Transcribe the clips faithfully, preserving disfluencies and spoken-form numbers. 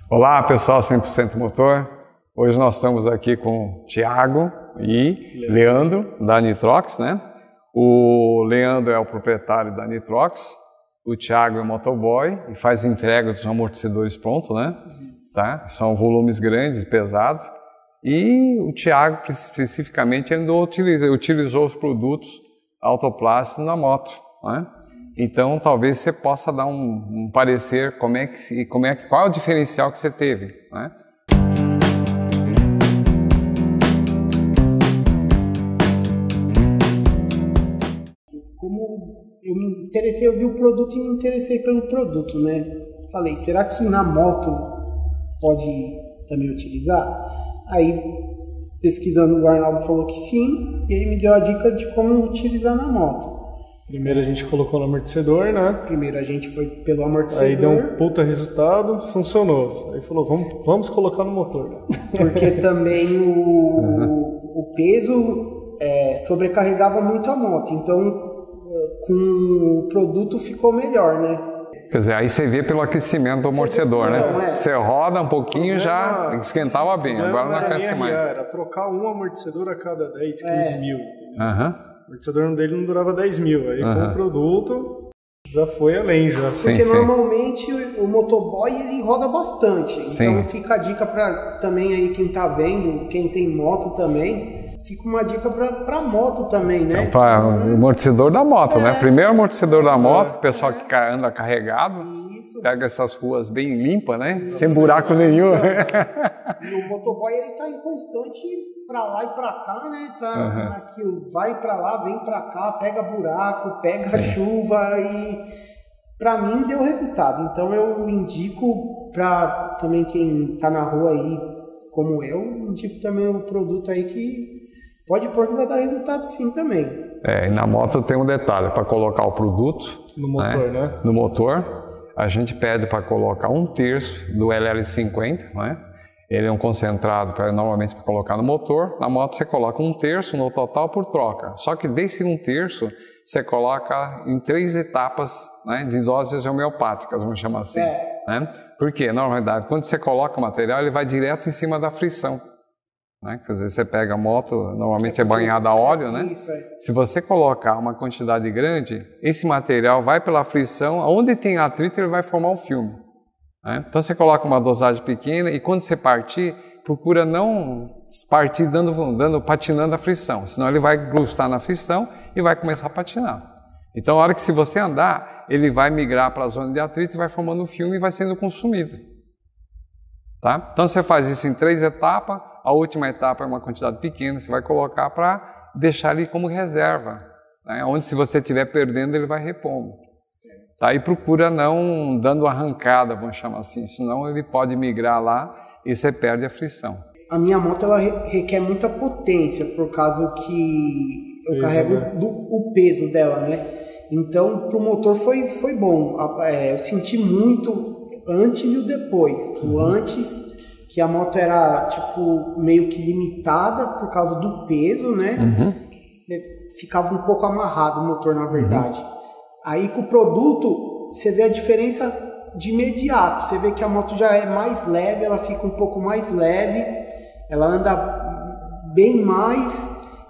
Olá pessoal, cem por cento Motor. Hoje nós estamos aqui com o Thiago e Leandro, Leandro da Nitrox, né? O Leandro é o proprietário da Nitrox, o Thiago é o motoboy e faz entrega dos amortecedores prontos, né? Tá? São volumes grandes e pesados. E o Thiago, especificamente, ele utiliza, utilizou os produtos autoplásticos na moto, né? Então, talvez você possa dar um, um parecer como é que, como é que, qual é o diferencial que você teve, né? Como eu me interessei, eu vi o produto e me interessei pelo produto, né? Falei, será que na moto pode também utilizar? Aí, pesquisando, o Arnaldo falou que sim, e ele me deu a dica de como utilizar na moto. Primeiro a gente colocou no amortecedor, né? Primeiro a gente foi pelo amortecedor. Aí deu um puta resultado, funcionou. Aí falou, vamos, vamos colocar no motor. Né? Porque também o, uhum. o peso é, sobrecarregava muito a moto. Então, com o produto ficou melhor, né? Quer dizer, aí você vê pelo aquecimento do amortecedor, né? Não, é. Você roda um pouquinho e já esquentava bem, agora não aquece mais. Era trocar um amortecedor a cada dez, quinze é. mil, entendeu? Uhum. O amortecedor dele não durava dez mil, aí uhum. com o produto já foi além já. Porque sim, normalmente sim. o motoboy ele roda bastante, sim. então fica a dica para também aí quem tá vendo, quem tem moto também, fica uma dica para moto também, né? Então, para o amortecedor da moto, é. né? Primeiro amortecedor da moto, o pessoal é. que anda carregado, Isso. pega essas ruas bem limpas, né? Exatamente. Sem buraco nenhum. E o motoboy ele tá em constante para lá e para cá, né? Tá uhum. aquilo, vai para lá, vem para cá, pega buraco, pega Sim. chuva e para mim deu resultado. Então eu indico para também quem tá na rua aí, como eu, indico também o produto aí que pode pôr que vai dar resultado sim também. É, e na moto tem um detalhe, para colocar o produto no motor, né? né? No motor, a gente pede para colocar um terço do L L cinquenta, né? Ele é um concentrado para normalmente para colocar no motor. Na moto você coloca um terço no total por troca. Só que desse um terço você coloca em três etapas, né, de doses homeopáticas, vamos chamar assim. É. Né? Porque, na verdade, quando você coloca o material, ele vai direto em cima da frição. Né? Quer dizer, você pega a moto, normalmente é banhada a óleo, né? Isso, é. Se você colocar uma quantidade grande, esse material vai pela frição, onde tem atrito ele vai formar um filme. Né? Então você coloca uma dosagem pequena e quando você partir, procura não partir dando, dando, patinando a frição, senão ele vai grustar na frição e vai começar a patinar. Então a hora que se você andar, ele vai migrar para a zona de atrito e vai formando um filme e vai sendo consumido. Tá? Então você faz isso em três etapas, a última etapa é uma quantidade pequena, você vai colocar para deixar ali como reserva, né? Onde se você estiver perdendo ele vai repondo. Tá? E procura não dando arrancada, vamos chamar assim, senão ele pode migrar lá e você perde a frição. A minha moto ela requer muita potência, por causa que eu peso, carrego né? do, o peso dela, né? Então pro motor foi, foi bom, é, eu senti muito antes e o depois. O uhum. antes, que a moto era tipo meio que limitada por causa do peso, né? Uhum. Ficava um pouco amarrado o motor, na verdade. Uhum. Aí com o produto, você vê a diferença de imediato. Você vê que a moto já é mais leve, ela fica um pouco mais leve, ela anda bem mais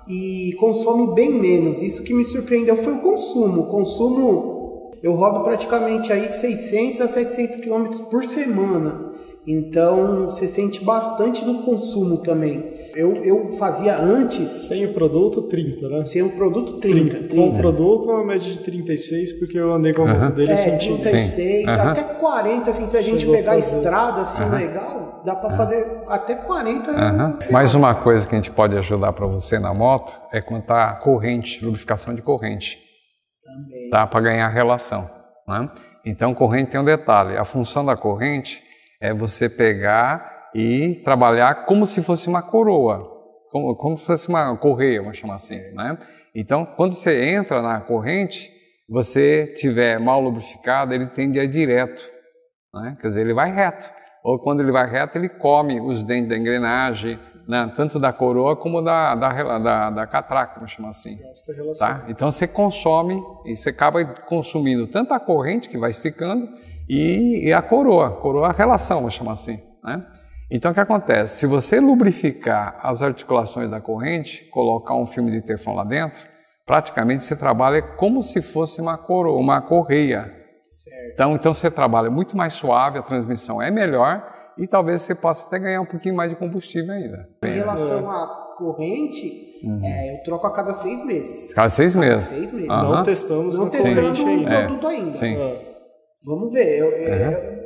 e consome bem menos. Isso que me surpreendeu foi o consumo. O consumo, eu rodo praticamente aí seiscentos a setecentos quilômetros por semana. Então você sente bastante no consumo também. Eu, eu fazia antes... Sem o produto, trinta, né? Sem o produto, trinta. trinta. Com o produto, uma média de trinta e seis, porque eu andei com a moto uhum. dele e é, senti. trinta e seis, uhum. até quarenta, assim, se a gente Chegou pegar a estrada assim, uhum. legal, dá para uhum. fazer até quarenta. Uhum. Mais uma coisa que a gente pode ajudar para você na moto é quanto à corrente, lubrificação de corrente. Também. Tá? Para ganhar relação. Né? Então, corrente tem um detalhe. A função da corrente é você pegar e trabalhar como se fosse uma coroa, como, como se fosse uma correia, vamos chamar assim, né? Então, quando você entra na corrente, você tiver mal lubrificado, ele tende a ir direto, né? Quer dizer, ele vai reto. Ou quando ele vai reto, ele come os dentes da engrenagem, né? Tanto da coroa como da, da, da, da catraca, vamos chamar assim. Tá? Então, você consome e você acaba consumindo tanto a corrente, que vai esticando, E, e a coroa, coroa a relação, vamos chamar assim. né? Então, o que acontece? Se você lubrificar as articulações da corrente, colocar um filme de teflon lá dentro, praticamente você trabalha como se fosse uma, coro, uma correia. Certo. Então, então, você trabalha muito mais suave, a transmissão é melhor e talvez você possa até ganhar um pouquinho mais de combustível ainda. Em relação à corrente, uhum. é, eu troco a cada seis meses. Cada seis cada meses? Seis meses. Uhum. Não testamos Não na testando corrente o ainda. produto ainda. Sim. Vamos ver. Eu, Uhum. eu,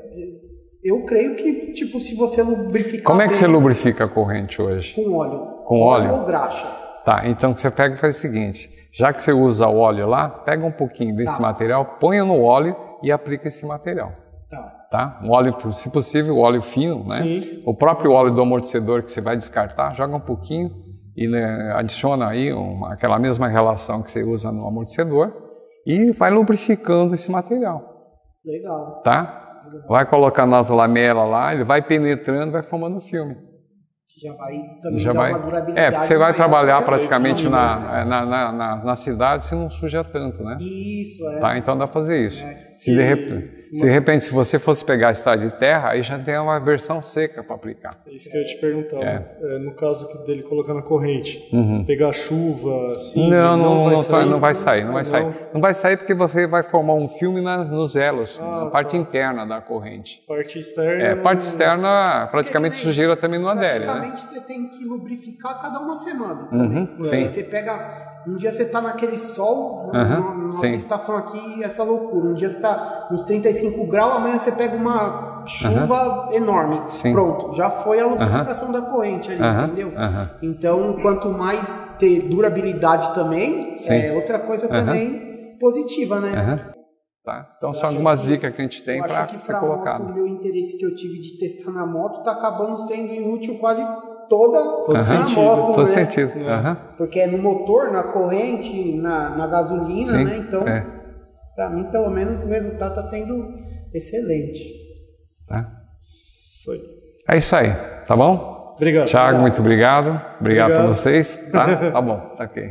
eu creio que, tipo, se você lubrificar... Como é que bem, você lubrifica a corrente hoje? Com óleo. Com óleo? Ou graxa. Tá, então o que você pega e faz o seguinte, já que você usa o óleo lá, pega um pouquinho desse Tá. material, ponha no óleo e aplica esse material. Tá. Tá? Um óleo, se possível, o óleo fino, né? Sim. O próprio óleo do amortecedor que você vai descartar, joga um pouquinho e né, adiciona aí uma, aquela mesma relação que você usa no amortecedor e vai lubrificando esse material. Legal. Tá? Vai colocando nas lamelas lá, ele vai penetrando, vai formando o filme. Que já vai também Já dar vai, uma durabilidade. é, porque você vai maior trabalhar pra praticamente filme, na, né? na, na, na, na cidade, você não suja tanto, né? Isso, é. Tá? Então dá pra fazer isso. É. Se, de repente, se de repente, se você fosse pegar a estrada de terra, aí já tem uma versão seca para aplicar. É isso que eu ia te perguntar. É. É, no caso dele colocar na corrente, Uhum. pegar chuva, assim, Não, não, não, vai não, sair? vai, não vai sair, não vai Ah, sair. não. Não vai sair porque você vai formar um filme nas, nos elos, Ah, na parte tá. interna da corrente. Parte externa... É, parte externa, praticamente Porque nem- sujeira também não adere, né? Praticamente você tem que lubrificar a cada uma semana Uhum, também. sim. Aí você pega... Um dia você tá naquele sol, Uhum, na nossa sim. estação aqui, essa loucura. Um dia você tá nos trinta e cinco graus, amanhã você pega uma chuva enorme. Sim. Pronto, já foi a lubrificação da corrente ali, Uhum, entendeu? uhum. Então, quanto mais ter durabilidade também, Sim. é outra coisa também positiva, né? Uhum. Tá? Então Eu são acho algumas que- dicas que a gente tem Eu para acho que ser pra colocado. moto, o meu interesse que eu tive de testar na moto tá acabando sendo inútil quase toda Todo na sentido. moto, Todo né? sentido. Uhum. Porque é no motor, na corrente, na, na gasolina, Sim, né? Então, é. pra mim, pelo menos, o resultado tá sendo excelente. Tá? Isso aí. É isso aí, tá bom? Obrigado. Thiago, muito obrigado. Obrigado, Obrigado. por vocês. Tá? Tá bom, tá ok.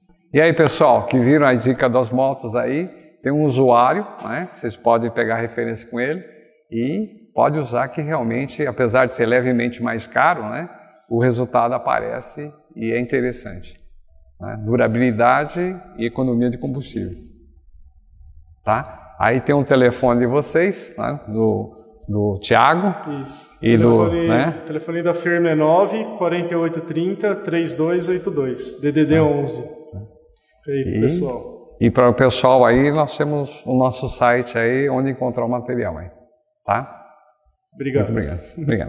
E aí, pessoal, que viram a dica das motos aí, tem um usuário, né? Vocês podem pegar referência com ele e pode usar que realmente, apesar de ser levemente mais caro, né? O resultado aparece e é interessante. Né? Durabilidade e economia de combustíveis. Tá? Aí tem um telefone de vocês, né? do, do Thiago. Isso. E do, telefone, né? telefone da firma é nove quarenta e oito trinta, trinta e dois oitenta e dois, D D D onze. Fica aí, E- pessoal. E para o pessoal aí, nós temos o nosso site aí, onde encontrar o material aí. Tá? Obrigado. Muito obrigado. Obrigado.